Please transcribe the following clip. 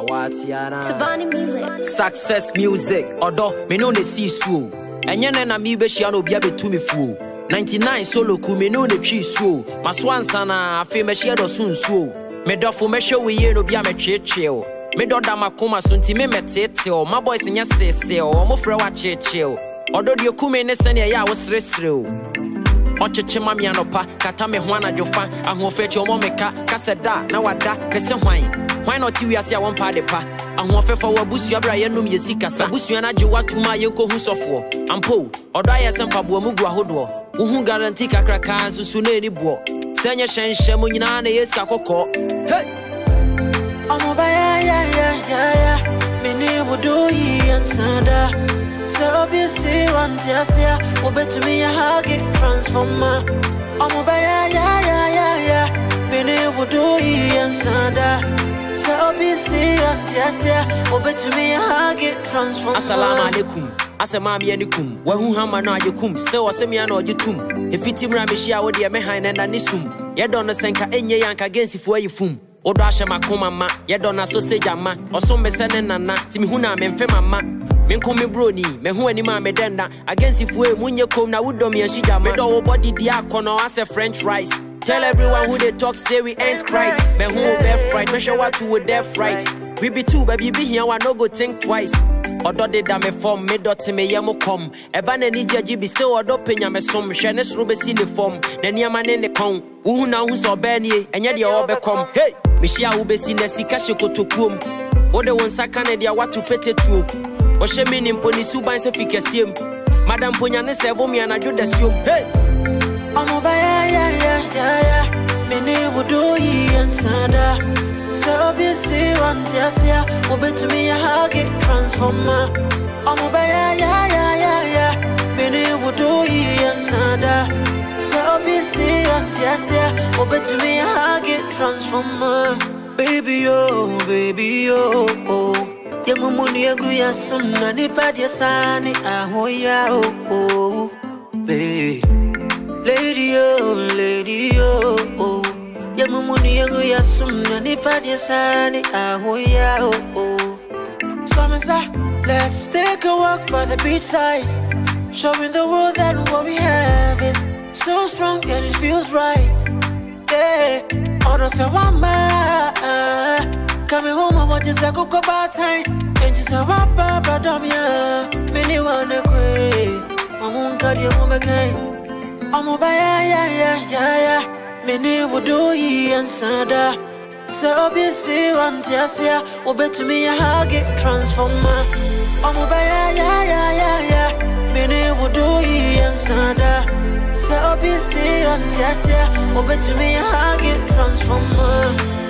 music. Success music. Odo, me no ne see so. Enye na mi be shia no bia betu me fu. 99 solo ku me no ne twi so. Maswansa na afi me shia do sunsuo. Me dofo me hwe we ye no bia me twetwe o. Me do da makoma so nti me metete o. My boys nya sese o. Mo frɛ wa cheche o. Odo de ku me ne sene ya wo sresre o. Ocheche mami anopa kata me ho anadwofa ahofeche omo meka kaseda na wada pese hwan not you as ya one pa de pa ahofefa wa busu abra ye nom ye sikasa busu na gye watuma ye ko hu sofo ampo odo aye sempa bo mu gu ahodo wo hu guarantee kakraka susu na eni bo senye hyenhye mo nyina na yeska kokko hey omo ba ya me ni wodo yi ansada. So be see one teasia, obetu me a hug it transformer. Omo ba ya, many would do and sada. So be see one teasia, obetu me a hug it transformer. Assalamu alaikum. Asemami enikum. Wahu hama no ayekum. Still asemi ano ayetum. If it imra me shia wo de me han na nisum. Ye don no senka enye yanka gensifu ayifum. Odo ahye makoma ma. Ye don na sausage ama. Oso me sene nana. Timi hu na memfe mama. Menko me broni, me ho ani ma me denda against if we munye kom na wudom yan shija me do body dia kono as a french rice. Tell everyone who they talk say we ain't Christ. Me ho be fright, me show what to with death right. We be two baby be here one no go think twice. Odo de da me form me dot me yemo kom. Eba na ni jaji be still odo penya me som hwe ne sro be si ne form. Na niama ne ne kon. Wo hu na hu so be nie, enye de obe kom. Hey, me shia wo be si na sika hyekotokuom. Wo de won saka ne dia watu petetuo. Oshe mini mponi suban se fikesiem. Madam ponya ne sevo mi anadwo dasiom. Hey! Omo ba ya. Mini wodo yi ansada. So be see one teasia, obetu me a hug it transformer. Omo ba ya. Mini wodo yi ansada. So be see one teasia, obetu me a hug it transformer. Baby yo, oh. Yamumuni yaguya sumna ni padia sani ahoya oh babe lady oh Yamumuni yaguya sumna ni padia sani ahoya oh Samasa, let's take a walk by the beach side, showing the world that what we have is so strong and it feels right. Yeah, Odo se wama coming home, I want just a cook about time. And just a wapa, but many wanna quay. I won't cut you home again. I'm a ya. Many would do ye and sada. So be see one teasia, obey to me a hug it transformer. I'm a ya. Many would do ye and sada. So be see one teasia, obey to me a hug it transformer.